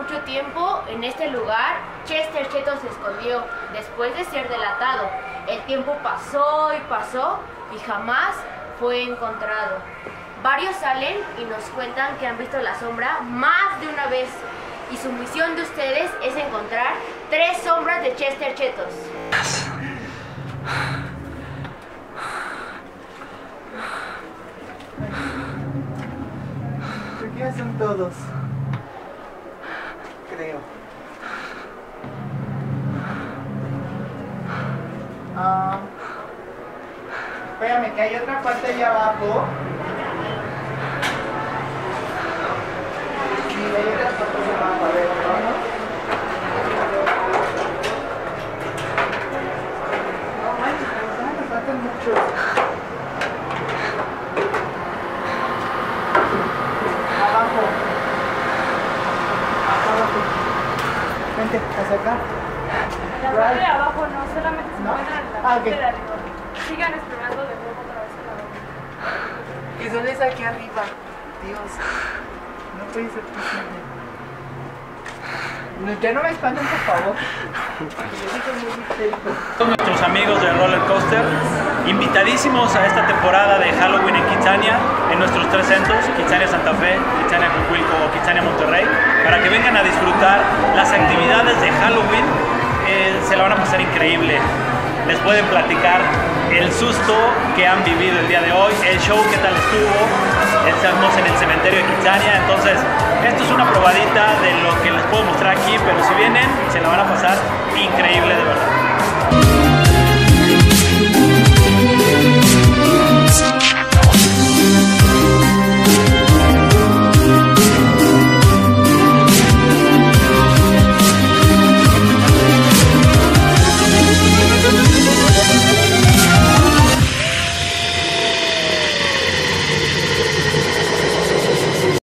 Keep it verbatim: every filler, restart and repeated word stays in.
mucho tiempo, en este lugar, Chester Cheto se escondió después de ser delatado. El tiempo pasó y pasó y jamás fue encontrado. Varios salen y nos cuentan que han visto la sombra más de una vez. Y su misión de ustedes es encontrar tres sombras de Chester Chetos. Ya son todos, creo. Ah, espérame, que hay otra parte allá abajo. Sí, hay otra parte allá abajo. A ver, vamos. No manches, pero me faltan muchos. Abajo. Abajo. Vente, hacia acá. En la parte de abajo no, solamente se ¿No? encuentran en la Ah, parte ok. de arriba. Sigan explorando de nuevo otra vez el lado. Que solo es aquí arriba. Dios. No puede ser posible. No, ya no me espanten, por favor. Yo sí soy muy histérico. Todos nuestros amigos de Roller Coaster, invitadísimos a esta temporada de Halloween en Kitsania, en nuestros tres centros, Kitsania Santa Fe, Kitsania Coahuilco o Kitsania Monterrey, para que vengan a disfrutar las actividades de Halloween. Eh, se la van a pasar increíble. Les pueden platicar el susto que han vivido el día de hoy, el show que tal estuvo. Estamos en el cementerio de Kitsania, entonces esto es una probadita de lo que les puedo mostrar aquí, pero si vienen se la van a